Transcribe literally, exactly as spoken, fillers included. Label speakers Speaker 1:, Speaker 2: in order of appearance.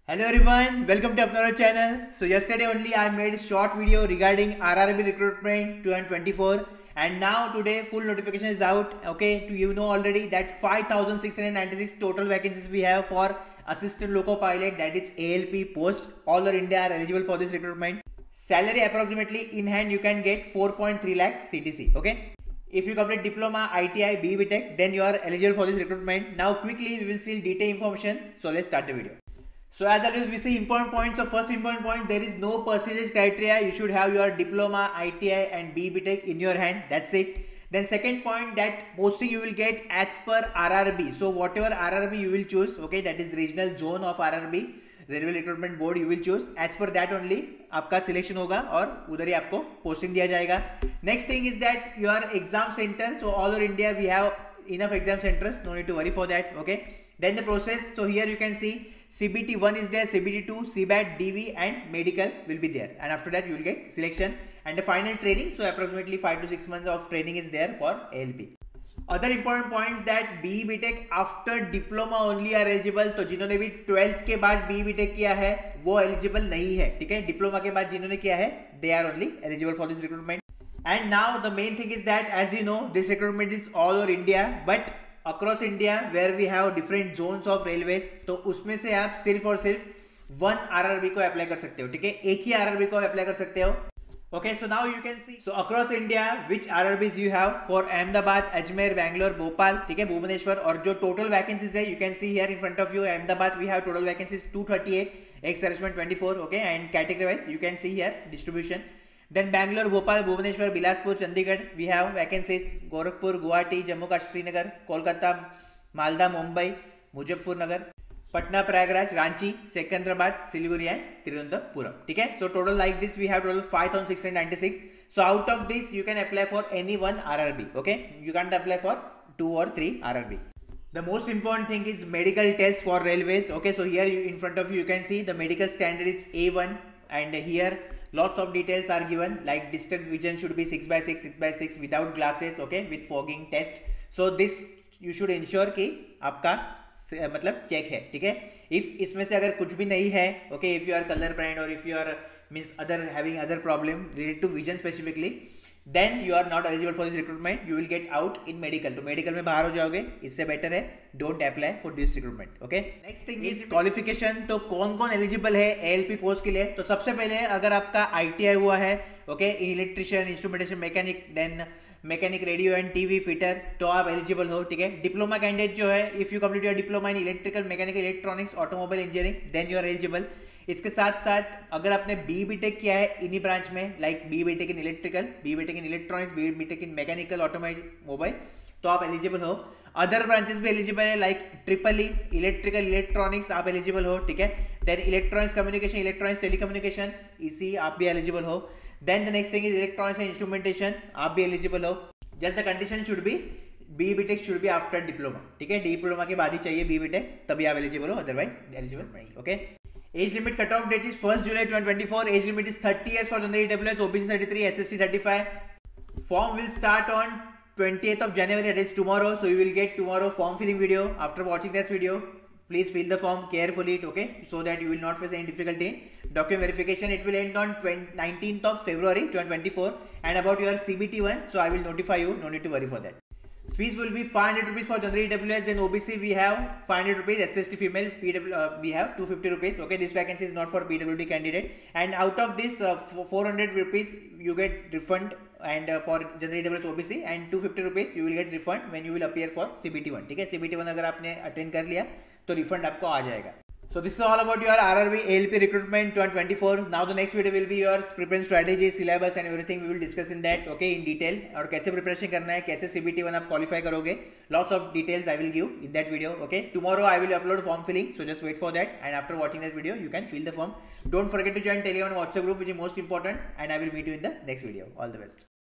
Speaker 1: Hello everyone, welcome to our channel. So yesterday only I made a short video regarding R R B recruitment twenty twenty-four, and now today full notification is out. Okay, to you know already that five thousand six hundred ninety-six total vacancies we have for assistant loco pilot, that is A L P post. All over India are eligible for this recruitment. Salary approximately in hand you can get four point three lakh C T C. Okay. If you complete diploma, I T I, B B Tech, then you are eligible for this recruitment. Now quickly we will see detailed information. So let's start the video. So as always we see important points. So first important point, there is no percentage criteria. You should have your diploma, I T I and B B Tech in your hand. That's it. Then second point, that posting you will get as per R R B. So whatever R R B you will choose, okay, that is regional zone of R R B, railway recruitment board you will choose, as per that only आपका selection होगा और उधर ही आपको posting दिया जाएगा. Next thing is that your exam centre. So all over India we have enough exam centers, no need to worry for that. Okay, then the process. So here you can see C B T one is there, C B T two, C BAT, D V and medical will be there, and after that you will get selection and the final training. So approximately five to six months of training is there for A L P. Other important points that B B Tech after diploma only are eligible. तो जिन्होंने भी twelfth के बाद B B Tech किया है वो eligible नहीं है, ठीक है. डिप्लोमा के बाद जिन्होंने किया है they are only eligible for this recruitment. And now the main thing is that, as you know, this recruitment is all over India, but across India where we have different zones of railways, तो उसमें से आप सिर्फ और सिर्फ one R R B को apply कर सकते हो, ठीक है. एक ही R R B को अप्लाई कर सकते हो. Okay, so now you can see, so across India which R R Bs you have for Ahmedabad, Ajmer, Bangalore, Bhopal, ठीक है, भुवनेश्वर. और जो total vacancies है you can see here in front of you. Ahmedabad we have total vacancies two thirty-eight, ex-servicemen twenty-four. Okay, and category wise you can see here distribution. Then Bangalore, Bhopal, Bhubaneswar, Bilaspur, Chandigarh we have vacancies. Gorakhpur, Guwahati, Jammu Kashmir, Srinagar, Kolkata, Malda, Mumbai, Muzaffarnagar, Patna, Prayagraj, Ranchi, Secunderabad, Siliguri and Tirunelveli. ठीक है. So total like this we have total five thousand six hundred ninety-six. So out of this you can apply for any one R R B. Okay, you can't apply for two or three R R B. The most important thing is medical test for railways. Okay, so here you, in front of you you can see the medical standard is A one, and here lots of details are given, like distant vision should be six by six, six by six without glasses, okay, with fogging test. So this you should ensure कि आपका मतलब check है, ठीक है. If इसमें से अगर कुछ भी नहीं है, okay, if you are color blind or if you are means other having other problem related to vision specifically, then you are not eligible for this recruitment. You will get out in medical. तो medical में बाहर हो जाओगे, इससे better है don't apply for this recruitment. Okay, next thing is qualification. तो कौन कौन एलिजिबल है A L P पोस्ट के लिए? तो सबसे पहले अगर आपका I T I हुआ है, okay, electrician, instrumentation mechanic, then mechanic, radio and TV fitter, तो आप एलिजिबल हो, ठीक है. डिप्लोमा कैंडिडेट जो है, if you complete your diploma in electrical, mechanical, electronics, automobile engineering, then you are eligible. इसके साथ साथ अगर आपने बी बी टेक किया है इन्हीं ब्रांच में, like B B take in electrical, B B take in electronics, B B take in mechanical, automobile, तो आप एलिजिबल हो. अदर ब्रांचेस भी एलिजिबल है, like triple E, electrical, electronics, आप एलिजिबल हो, ठीक है. Then electronics communication, electronics telecommunication, इसी आप भी एलिजिबल हो. Then the next thing is electronics and instrumentation, आप भी एलिजिबल हो. Just the condition should be B B take should be after diploma, ठीक है. डिप्लोमा के बाद ही चाहिए बी बी टेक, तभी आप एलिजिबल हो, अदरवाइज एलिजिबल नहीं. Okay, age limit cut off date is first July twenty twenty-four. Age limit is thirty years for general E W S, O B C thirty-three, S S T thirty-five. Form will start on twentieth of January, that is tomorrow. So you will get tomorrow form filling video. After watching this video, please fill the form carefully, okay, so that you will not face any difficulty in document verification. It will end on nineteenth of February twenty twenty-four. And about your C B T one, so I will notify you, no need to worry for that. Fees will be five hundred rupees for general E W S, then O B C we have five hundred rupees, S S T female, P W uh, we have two hundred fifty rupees. Okay, this vacancy is not for P W D candidate, and out of this uh, four hundred rupees you get refund, and uh, for general E W S, O B C, and two hundred fifty rupees you will get refund when you will appear for C B T one. ठीक है, C B T one अगर आपने attend कर लिया तो refund आपको आ जाएगा. So this is all about your R R B A L P recruitment twenty twenty-four. Now the next video will be your preparation strategy, syllabus and everything. We will discuss in that, okay, in detail. और कैसे preparation करना है, कैसे C B T one आप qualify करोगे, lots of details I will give in that video. Okay, tomorrow I will upload form filling, so just wait for that. And after watching that video, you can fill the form. Don't forget to join Telegram and WhatsApp group, which is most important. And I will meet you in the next video. All the best.